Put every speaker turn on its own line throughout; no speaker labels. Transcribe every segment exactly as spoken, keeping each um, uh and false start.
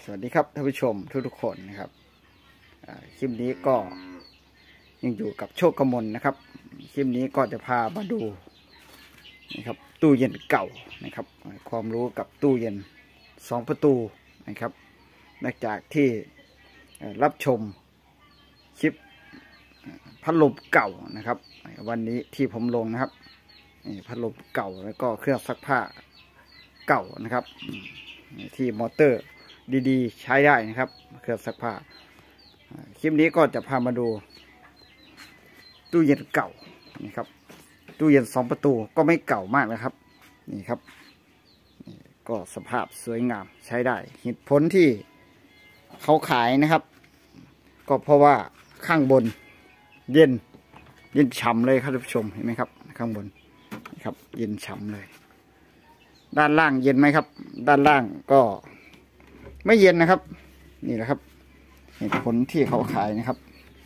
สวัสดีครับท่านผู้ชมทุกๆคนนะครับคลิปนี้ก็ยังอยู่กับโชคกมลนะครับคลิปนี้ก็จะพามาดูนะครับตู้เย็นเก่านะครับความรู้กับตู้เย็นสองประตูนะครับหลังจากที่รับชมคลิปพัดลมเก่านะครับวันนี้ที่ผมลงนะครับพัดลมเก่าแล้วก็เครื่องซักผ้าเก่านะครับที่มอเตอร์ดีๆใช้ได้นะครับเครื่องซักผ้าคลิปนี้ก็จะพามาดูตู้เย็นเก่านี่ครับตู้เย็นสองประตูก็ไม่เก่ามากนะครับนี่ครับนี่ก็สภาพสวยงามใช้ได้เหตุผลที่เขาขายนะครับก็เพราะว่าข้างบนเย็นเย็นฉ่ำเลยครับท่านผู้ชมเห็นไหมครับข้างบนนะครับเย็นฉ่ำเลยด้านล่างเย็นไหมครับด้านล่างก็ไม่เย็นนะครับนี่แหละครับเหตุผลที่เขาขายนะครับ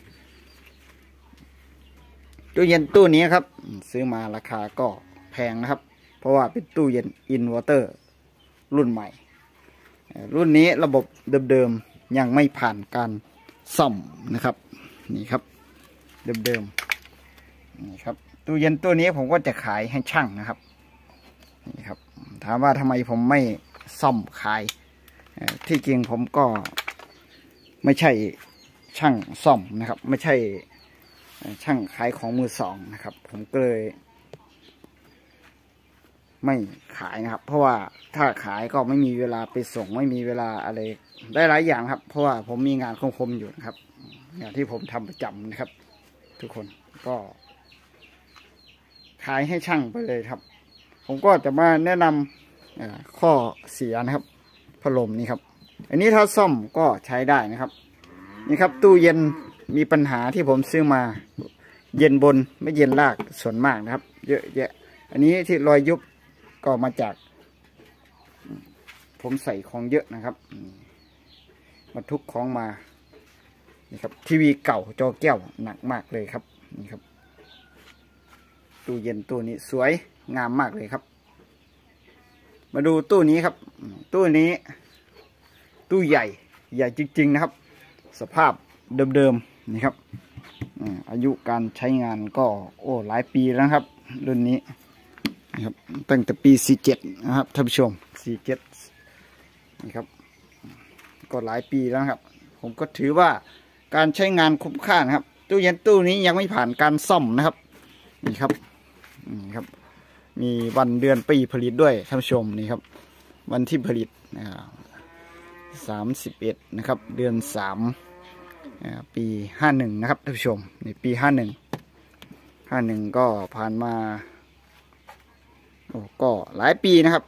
ตู้เย็นตู้นี้ครับซื้อมาราคาก็แพงนะครับเพราะว่าเป็นตู้เย็นอินเวอร์เตอร์รุ่นใหม่รุ่นนี้ระบบเดิมๆยังไม่ผ่านการซ่อมนะครับนี่ครับเดิมๆนี่ครับตู้เย็นตัวนี้ผมก็จะขายให้ช่างนะครับนี่ครับถามว่าทำไมผมไม่ซ่อมขายที่จริงผมก็ไม่ใช่ช่างซ่อมนะครับไม่ใช่ช่างขายของมือสองนะครับผมก็เลยไม่ขายนะครับเพราะว่าถ้าขายก็ไม่มีเวลาไปส่งไม่มีเวลาอะไรได้หลายอย่างครับเพราะว่าผมมีงานคมๆอยู่นะครับอย่างที่ผมทำประจำนะครับทุกคนก็ขายให้ช่างไปเลยครับผมก็จะมาแนะนำข้อเสียนะครับพัดลมนี่ครับอันนี้ถ้าซ่อมก็ใช้ได้นะครับนี่ครับตู้เย็นมีปัญหาที่ผมซื้อมาเย็นบนไม่เย็นล่างส่วนมากนะครับเยอะแยะอันนี้ที่รอยยุบก็มาจากผมใส่ของเยอะนะครับมาทุกของมานี่ครับทีวีเก่าจอแก้วหนักมากเลยครับนี่ครับตู้เย็นตู้นี้สวยงามมากเลยครับมาดูตู้นี้ครับตู้นี้ตู้ใหญ่ใหญ่จริงๆนะครับสภาพเดิมๆนี่ครับอายุการใช้งานก็โอ้หลายปีแล้วครับรุ่นนี้นะครับตั้งแต่ปีสี่เจ็ดนะครับท่านผู้ชมสี่เจ็ดนี่ครับก็หลายปีแล้วครับผมก็ถือว่าการใช้งานคุ้มค่านะครับตู้เย็นตู้นี้ยังไม่ผ่านการซ่อมนะครับนี่ครับนี่ครับมีวันเดือนปีผลิตด้วยท่านผู้ชมนี่ครับวันที่ผลิตสามสิบเอ็ดนะครับเดือนสามปีห้าหนึ่งนะครับท่านผู้ชมในปีห้าหนึ่งห้าหนึ่งก็ผ่านมาโอ้ก็หลายปีนะครับ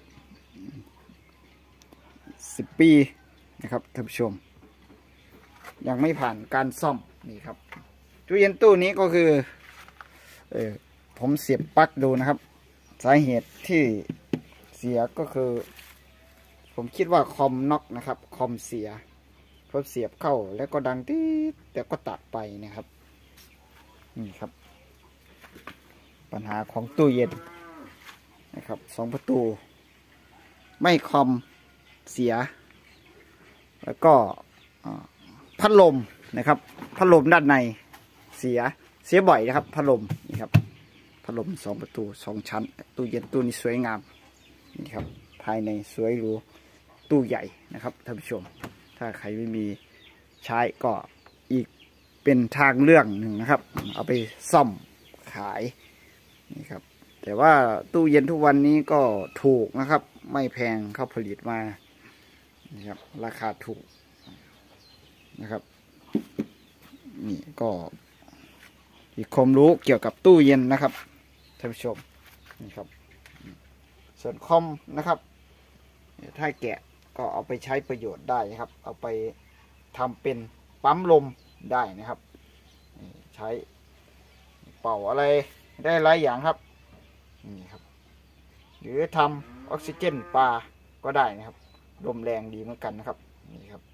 สิบปีนะครับท่านผู้ชมยังไม่ผ่านการซ่อมนี่ครับตู้เย็นตู้นี้ก็คือเออผมเสียบปลั๊กดูนะครับสาเหตุที่เสียก็คือผมคิดว่าคอมน็อกนะครับคอมเสียพอเสียบเข้าแล้วก็ดังตี๊ดแต่ก็ตัดไปนะครับนี่ครับปัญหาของตู้เย็นนะครับสองประตูไม่คอมเสียแล้วก็พัดลมนะครับพัดลมด้านในเสียเสียบ่อยนะครับพัดลมนี่ครับพัดลมสองประตูสองชั้นตู้เย็นตู้นี้สวยงามนี่ครับภายในสวยหรูตู้ใหญ่นะครับท่านผู้ชมถ้าใครไม่มีใช้ก็อีกเป็นทางเลือกหนึ่งนะครับเอาไปซ่อมขายนี่ครับแต่ว่าตู้เย็นทุกวันนี้ก็ถูกนะครับไม่แพงเขาผลิตมานี่ครับราคาถูกนะครับนี่ก็อีกความรู้เกี่ยวกับตู้เย็นนะครับท่านผู้ชมนี่ครับส่วนคอมนะครับถ้าแกะก็เอาไปใช้ประโยชน์ได้ครับเอาไปทำเป็นปั๊มลมได้นะครับใช้เป่าอะไรได้หลายอย่างครับนี่ครับหรือทำออกซิเจนปลาก็ได้นะครับลมแรงดีเหมือนกันนะครับนี่ครับ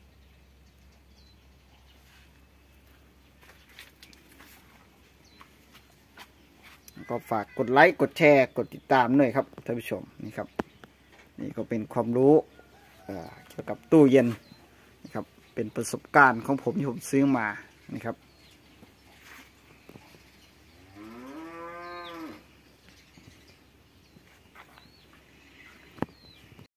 ก็ฝากกดไลค์กดแชร์กดติดตามด้วยครับท่านผู้ชมนี่ครับนี่ก็เป็นความรู้เกี่ยวกับตู้เย็นเป็นประสบการณ์ของผมที่ผมซื้อมานะครับ